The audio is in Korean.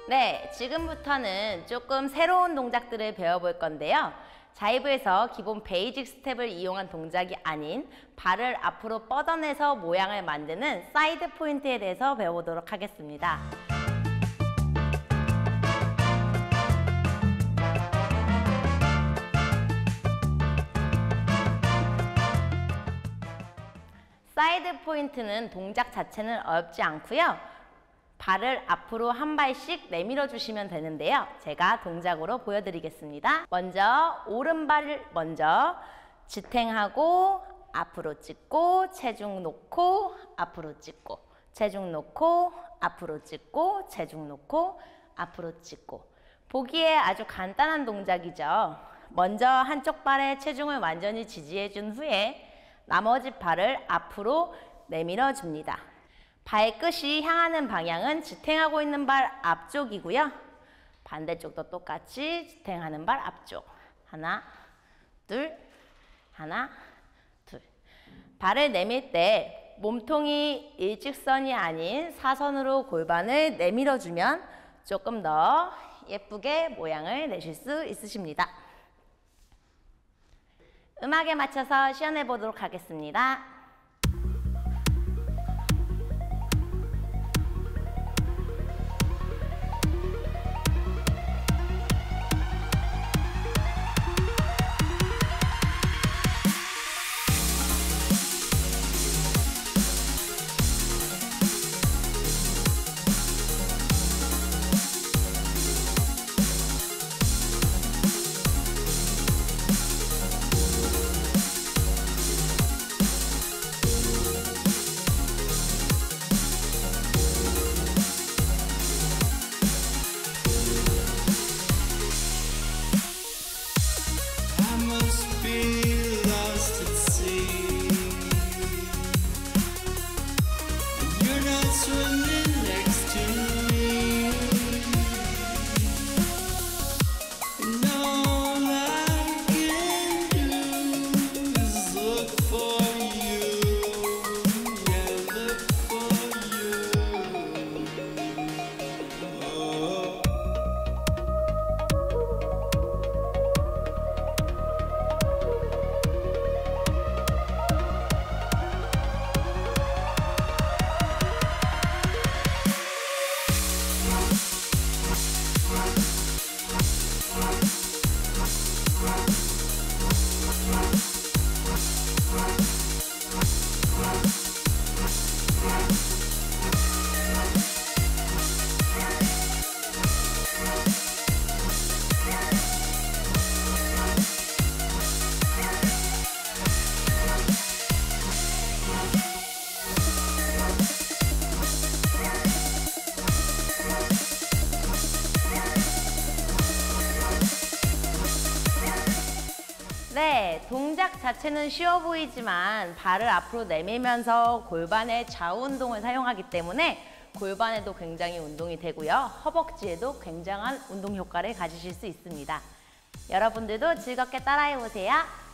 네, 지금부터는 조금 새로운 동작들을 배워볼 건데요. 자이브에서 기본 베이직 스텝을 이용한 동작이 아닌 발을 앞으로 뻗어내서 모양을 만드는 사이드 포인트에 대해서 배워보도록 하겠습니다. 사이드 포인트는 동작 자체는 어렵지 않고요. 발을 앞으로 한 발씩 내밀어 주시면 되는데요. 제가 동작으로 보여드리겠습니다. 먼저 오른발을 먼저 지탱하고 앞으로 찍고 체중 놓고 앞으로 찍고 체중 놓고 앞으로 찍고 체중 놓고 앞으로 찍고. 보기에 아주 간단한 동작이죠. 먼저 한쪽 발에 체중을 완전히 지지해 준 후에 나머지 발을 앞으로 내밀어 줍니다. 발끝이 향하는 방향은 지탱하고 있는 발 앞쪽이고요. 반대쪽도 똑같이 지탱하는 발 앞쪽. 하나, 둘, 하나, 둘. 발을 내밀 때 몸통이 일직선이 아닌 사선으로 골반을 내밀어주면 조금 더 예쁘게 모양을 내실 수 있으십니다. 음악에 맞춰서 시연해 보도록 하겠습니다. 네, 동작 자체는 쉬워 보이지만 발을 앞으로 내밀면서 골반의 좌우 운동을 사용하기 때문에 골반에도 굉장히 운동이 되고요. 허벅지에도 굉장한 운동 효과를 가지실 수 있습니다. 여러분들도 즐겁게 따라해 보세요.